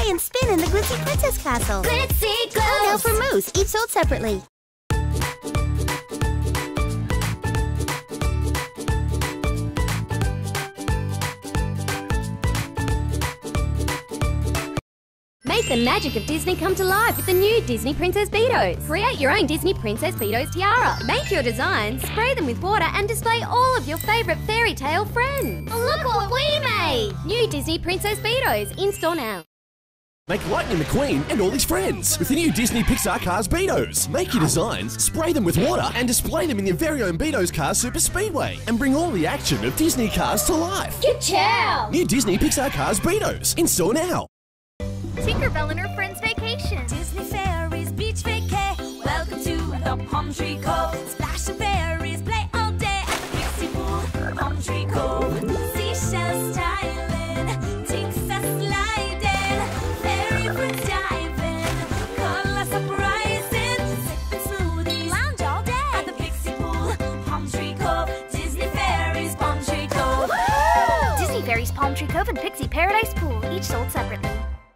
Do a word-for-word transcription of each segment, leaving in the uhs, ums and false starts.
and spin in the Glitzy Princess Castle. Glitzy Globes! Oh, now for Moose, each sold separately. Make the magic of Disney come to life with the new Disney Princess Beatos. Create your own Disney Princess Beatos tiara. Make your designs, spray them with water and display all of your favourite fairy tale friends. Look what we made! New Disney Princess Beatos, in store now. Make Lightning McQueen and all his friends with the new Disney Pixar Cars Beatos. Make your designs, spray them with water and display them in your very own Beatos Cars Super Speedway and bring all the action of Disney cars to life. Good chow! New Disney Pixar Cars Beatos, in store now. Tinkerbell and her friends vacation. Disney Fairies Beach Vacay. Welcome to the Palm Tree Cove. Splash and fairies play all day at the Pixie Pool. Palm Tree Cove. Seashells styling, tinks a sliding, fairy prince diving, colors uprising, sipping smoothies, lounge all day at the Pixie Pool. Palm Tree Cove. Disney Fairies Palm Tree Cove. Disney Fairies Palm Tree Cove and Pixie Paradise Pool, each sold separately.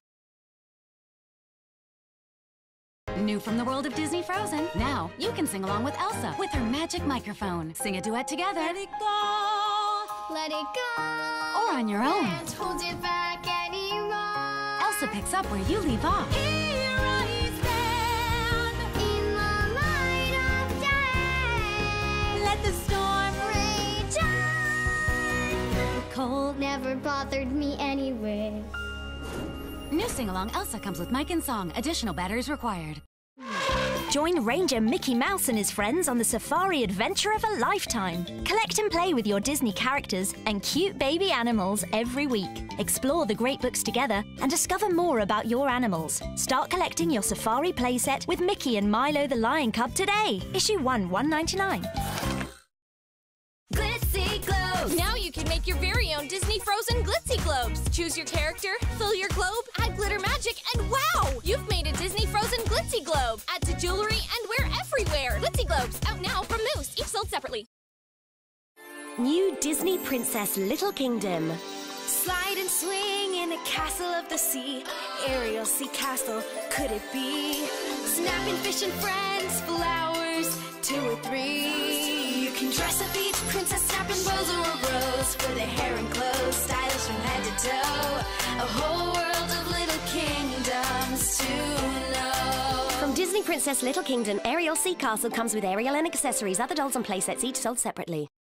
New from the world of Disney Frozen. Now you can sing along with Elsa with her magic microphone. Sing a duet together. Let it go. Let it go. Or on your own. Can't hold it back anymore. Elsa picks up where you leave off. Here I stand In the light of day. Let the storm Rage on. Cold never bothered me anyway. New sing-along Elsa comes with mic and song. Additional batteries required. Join Ranger Mickey Mouse and his friends on the safari adventure of a lifetime. Collect and play with your Disney characters and cute baby animals every week. Explore the great books together and discover more about your animals. Start collecting your safari playset with Mickey and Milo the Lion Cub today. Issue one, one ninety-nine. Glitzy Globes. Now you can make your very own Disney Frozen Glitzy Globes. Choose your character, fill your globe, add glitter magic, and wow! You've made a Disney Frozen Glitzy Globe. Add to jewelry and wear everywhere. Glitzy Globes, out now from Moose, each sold separately. New Disney Princess Little Kingdom. Slide and swing in a castle of the sea. Ariel Sea Castle, could it be? Snapping fish and friends, flowers, two or three. You can dress up each princess, snapping bows or rows for their hair and clothes, stylish from head to toe. A whole world of little kingdoms to know. From Disney Princess Little Kingdom, Ariel Sea Castle comes with Ariel and accessories, other dolls and playsets, each sold separately.